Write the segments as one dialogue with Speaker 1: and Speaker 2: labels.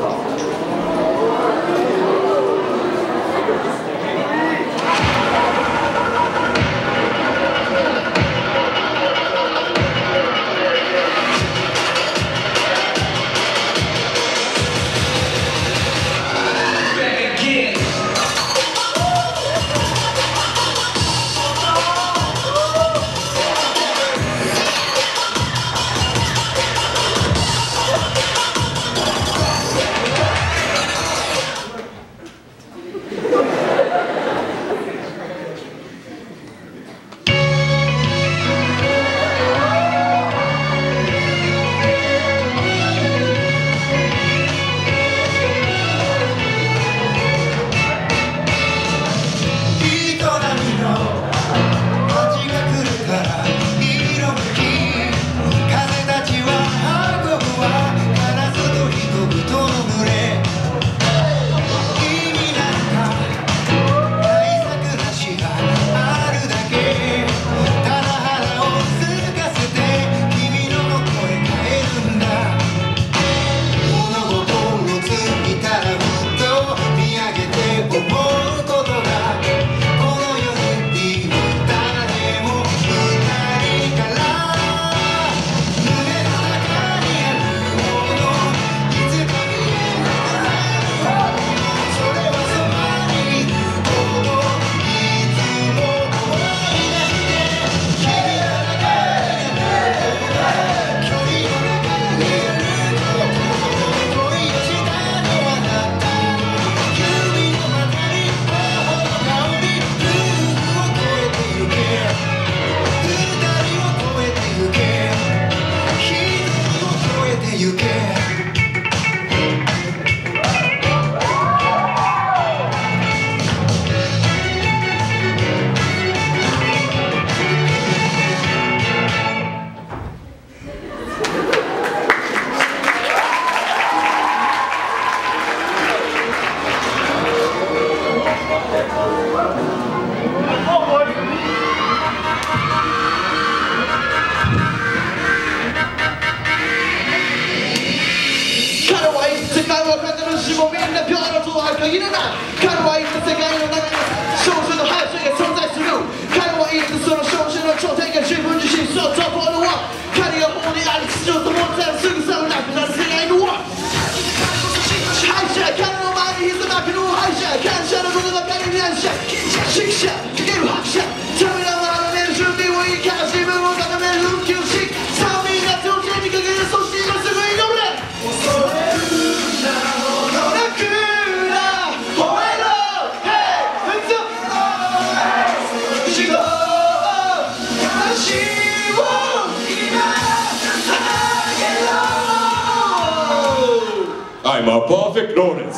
Speaker 1: 限らない。彼はいつ世界の中に少数の敗者が存在する。彼はいつその少数の頂点が自分自身そうと思うのは彼が法にあり秩序と思ったらすぐさまなくなる世界のは敗者、彼の前にひざまくの敗者、感謝のことばかりに感謝、識者、かける拍車、ためらわれる準備をいいから自分を高める休止、さあみんな手を手にかける、そして今すぐ祈れ。恐れるなものなく
Speaker 2: I'm a perfect Lawrence.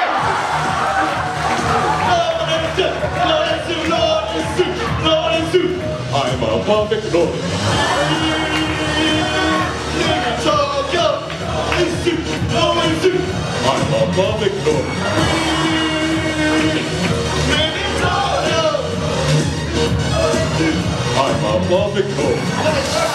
Speaker 2: I'm a perfect Lawrence. I'm a perfect Lawrence. I'm a perfect Lawrence.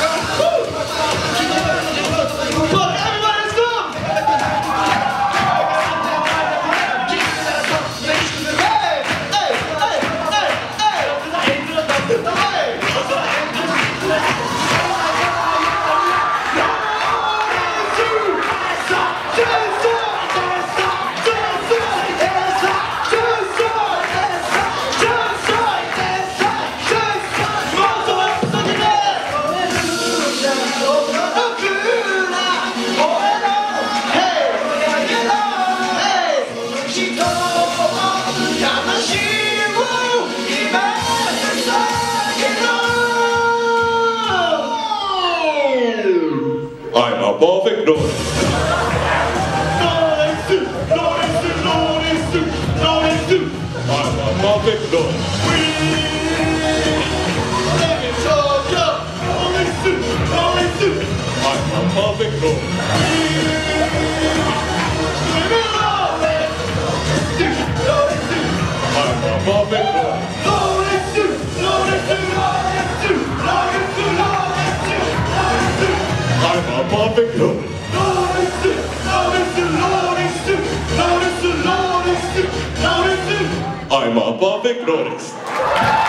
Speaker 2: I'm a perfect Lawrence. I'm a perfect Lawrence. I'm a perfect Lawrence. I'm a perfect Lawrence. I'm a perfect Lawrence. I'm a perfect royalist.